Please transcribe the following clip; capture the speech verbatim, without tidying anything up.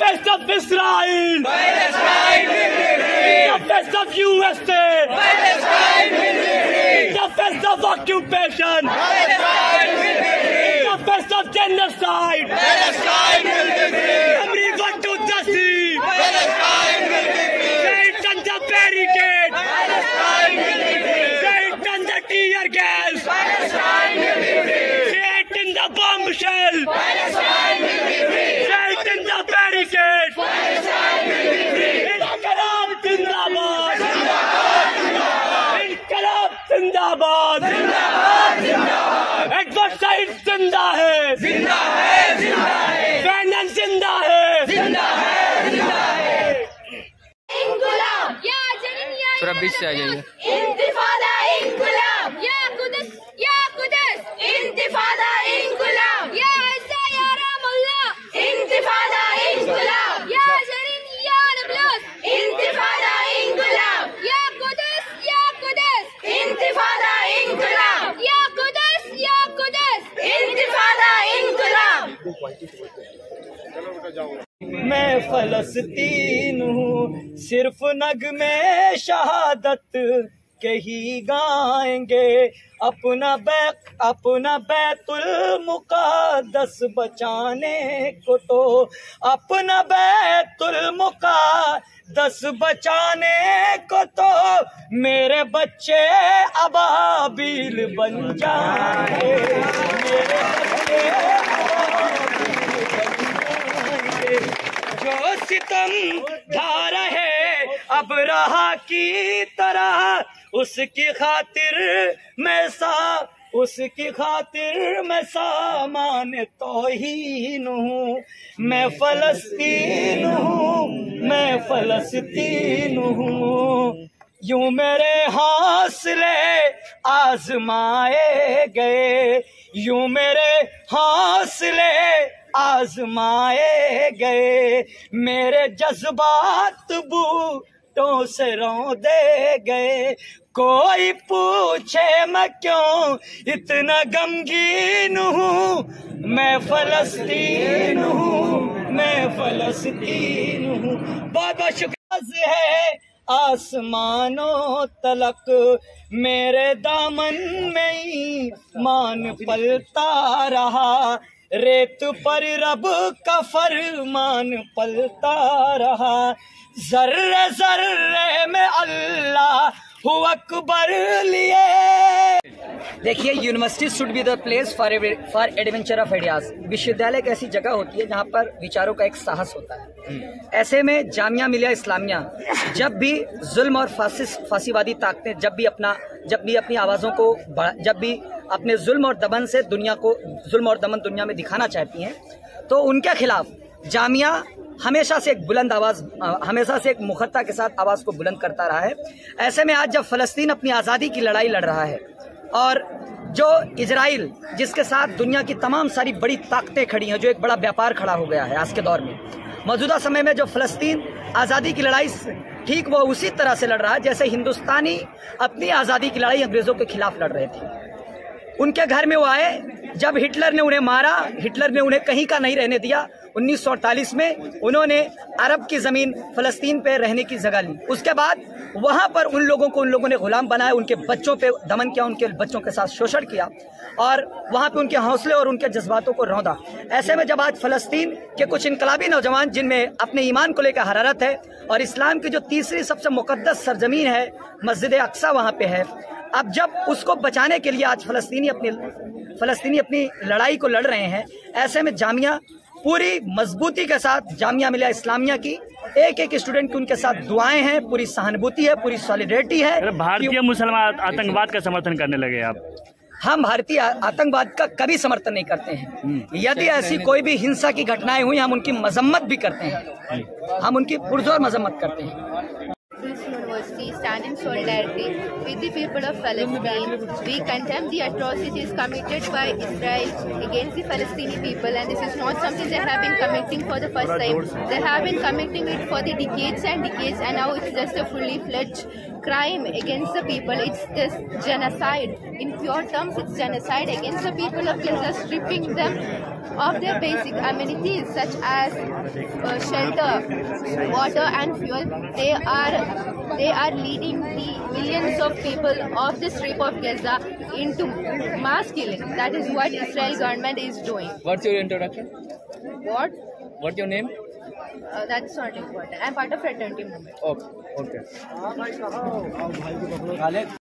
face of Israel. Palestine will be free. In the face of U S A. Palestine will be free. In the face of occupation. Palestine will be free. In the face of genocide. Palestine will be free. Everyone to the sea. Palestine will be free. Say it on the barricade. Palestine will be free. Say it on the tear gas. Palestine will be free. Say it in the bombshell. Palestine will be free. Say it in the barricade. Palestine will be free. Inqilab Zindabad. Inqilab Zindabad. Edward Said जिंदा है. जिंदा है, जिंदा है. Fanon जिंदा है. जिंदा है, जिंदा है. इंकुलाब या जनीन या थोड़ा बीच से आ जाइए. इंतिफादा इंकुलाब या कुदस या कुदस इंतिफादा इंकुलाब या ऐसा या रामुल्लाह इंतिफादा इंकुलाब या जनीन या नबलस इंतिफादा इंकुलाब या कुदस या कुदस इंतिफादा इंकुलाब या कुदस या कुदस इंतिफादा इंकुलाब. मैं फलस्तीन हूँ, सिर्फ नगमे शहादत के ही गाएंगे. अपना बैक अपना बैतुल मुक़द्दस बचाने को तो अपना बैतुल मुक़द्दस बचाने को तो मेरे बच्चे अबाबिल बन जाएंगे. मेरे बच्चे जो सितम ढा रहे अब रहा की तरह, उसकी खातिर मैं सा उसकी खातिर मैं सामान तौहीन हूँ. मैं फलस्तीन हूँ, मैं फलस्तीन हूँ. यूं मेरे हौसले आजमाए गए, यूं मेरे हौसले आजमाए गए. मेरे जज्बात बूटों से रौंदे गए. कोई पूछे मैं क्यों इतना गमगीन हूँ. मैं फलस्तीन हूँ, मैं फलस्तीन हूँ. बहुत बहुत शुक्रिया है आसमानों तलक, मेरे दामन में ही मान पलता रहा. रेत पर रब का फरमान पलता रहा. जर्रे जर्रे में अल्लाह हु अकबर लिए. देखिए, university should be the place for for adventure of ideas. विश्वविद्यालय एक ऐसी जगह होती है जहाँ पर विचारों का एक साहस होता है. ऐसे में जामिया मिलिया इस्लामिया जब भी जुल्म और फासिस फांसीवादी ताकतें जब भी अपना जब भी अपनी आवाज़ों को जब भी अपने जुल्म और दमन से दुनिया को जुल्म और दमन दुनिया में दिखाना चाहती हैं, तो उनके खिलाफ जामिया हमेशा से एक बुलंद आवाज़ हमेशा से एक मुखरता के साथ आवाज़ को बुलंद करता रहा है. ऐसे में आज जब फ़लस्तीन अपनी आज़ादी की लड़ाई लड़ रहा है और जो इजराइल जिसके साथ दुनिया की तमाम सारी बड़ी ताकतें खड़ी हैं, जो एक बड़ा व्यापार खड़ा हो गया है आज के दौर में, मौजूदा समय में जो फ़लस्तीन आज़ादी की लड़ाई ठीक वो उसी तरह से लड़ रहा है जैसे हिंदुस्तानी अपनी आज़ादी की लड़ाई अंग्रेज़ों के खिलाफ लड़ रहे थे. उनके घर में वो आए जब हिटलर ने उन्हें मारा. हिटलर ने उन्हें कहीं का नहीं रहने दिया. उन्नीस सौ अड़तालीस में उन्होंने अरब की ज़मीन फ़लस्तीन पे रहने की जगह ली. उसके बाद वहाँ पर उन लोगों को उन लोगों ने गुलाम बनाया, उनके बच्चों पे दमन किया, उनके बच्चों के साथ शोषण किया और वहाँ पे उनके हौसले और उनके जज्बातों को रौंदा. ऐसे में जब आज फ़लस्तीन के कुछ इनकलाबी नौजवान जिनमें अपने ईमान को लेकर हरारत है और इस्लाम की जो तीसरी सबसे मुक़द्दस सरजमीन है मस्जिद अक्सा वहाँ पे है, अब जब उसको बचाने के लिए आज फ़लस्तीनी अपनी फ़लस्तीनी अपनी लड़ाई को लड़ रहे हैं, ऐसे में जामिया पूरी मजबूती के साथ जामिया मिलिया इस्लामिया की एक एक स्टूडेंट की उनके साथ दुआएं हैं, पूरी सहानुभूति है, पूरी सॉलिडेरिटी है. भारतीय मुसलमान आतंकवाद का समर्थन करने लगे आप? हम भारतीय आतंकवाद का कभी समर्थन नहीं करते हैं. यदि ऐसी कोई भी हिंसा की घटनाएं हुई हम उनकी मजम्मत भी करते हैं, हम उनकी पुरजोर मजम्मत करते हैं. This university stand in solidarity with the people of Palestine. We condemn the atrocities committed by Israel against the Palestinian people, and this is not something they have been committing for the first time. They have been committing it for the decades and decades, and now it's just a fully fledged crime against the people. It's just genocide. In pure terms, it's genocide against the people of Gaza, stripping them of their basic amenities such as uh, shelter, water and fuel. They are they are leading the millions of people of the Strip of Gaza into mass killing. That is what Israel government is doing. What's your introduction? What? What's your name? Uh, that's not important. I'm part of fraternity movement. Okay. Okay.